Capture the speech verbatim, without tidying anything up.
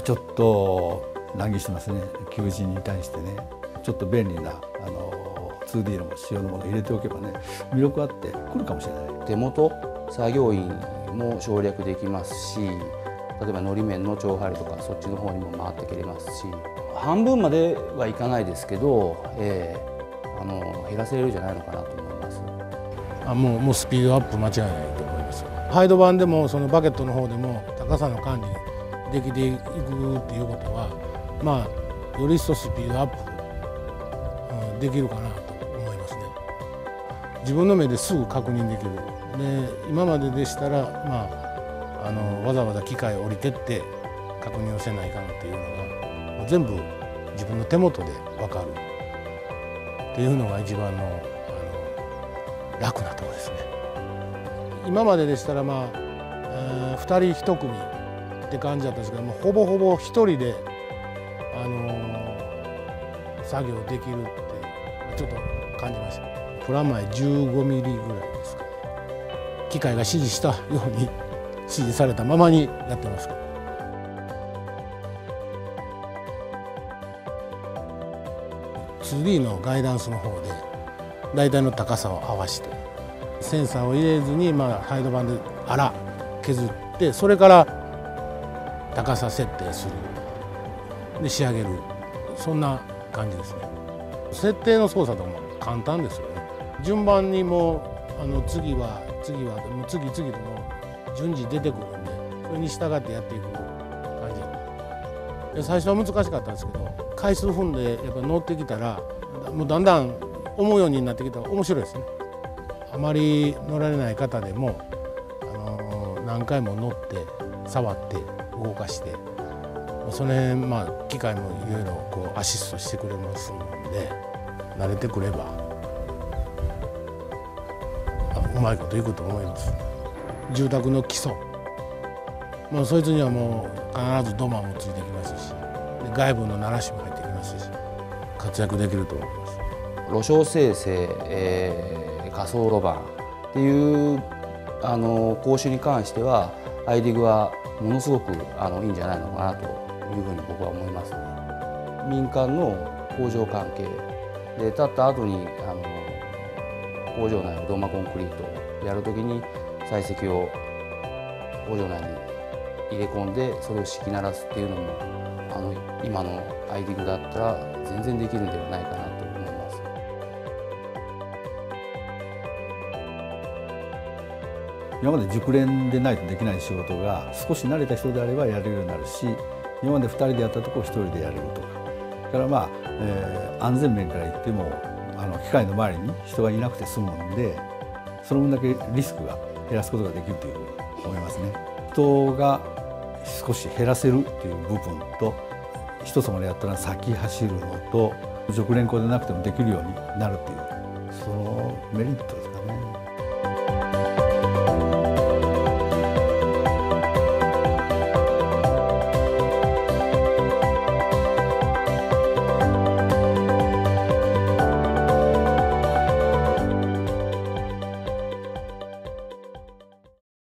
ちょっと難儀してますね。求人に対してね、ちょっと便利なあの ツーディー の仕様のものを入れておけばね、魅力あってくるかもしれない。 手元作業員も省略できますし、例えばのり面の長針とかそっちの方にも回ってくれますし、半分まではいかないですけど、えー、あの減らせるんじゃないのかなと思います。 あもうもうスピードアップ間違いないと思います。ハイド版でもそのバケットの方でも高さの管理できていくっていうことは、まあより一層スピードアップ、うん、できるかなと思いますね。自分の目ですぐ確認できる。で今まででしたら、まあ、あのわざわざ機械を降りてって確認をせないかんっていうのが全部自分の手元で分かるっていうのが一番の、あの楽なところですね。今まででしたら、まあえー、ふたりひと組って感じだったんですけども、ほぼほぼひとりで、あのー、作業できるってちょっと感じました。プラマイじゅうごミリぐらいですかね。機械が指示したように指示されたままにやってますから。ツーディー のガイダンスの方で大体の高さを合わせて、センサーを入れずに、まあ、ハイド版で粗削って、それから高さ設定するで仕上げる、そんな感じですね。設定の操作とかも簡単ですよね。順番にもうあの次は次はもう次々とも順次出てくるんで、それに従ってやっていく感じで、最初は難しかったんですけど、回数踏んでやっぱ乗ってきたら、もうだんだん思うようになってきたら面白いですね。あまり乗られない方でも、あのー、何回も乗って触って動かして、その辺、まあ、機械もいろいろこうアシストしてくれますので、慣れてくればうまいこといくと思います。住宅の基礎、もうそいつにはもう必ず土間もついてきますし、で外部の鳴らしも入ってきますし、活躍できると思います。 路上生成、えー、仮想路盤っていうあの講習に関しては、アイディグはものすごくあのいいんじゃないのかなというふうに僕は思いますね。民間の工場関係で建った後にあの工場内の土間コンクリートをやるときに採石を工場内に入れ込んで、それを敷き鳴らすっていうのも、あの今のアイディグだったら全然できるんではないかなと思います。 今まで熟練でないとできない仕事が少し慣れた人であればやれるようになるし、今までふたりでやったところをひとりでやれるとか、だからまあ、えー、安全面から言ってもあの機械の周りに人がいなくて済むんで、その分だけリスクが減らすことができるというふうに思いますね。人が少し減らせるっていう部分と、一つまでやったら先走るのと、熟練工でなくてもできるようになるっていう、そのメリット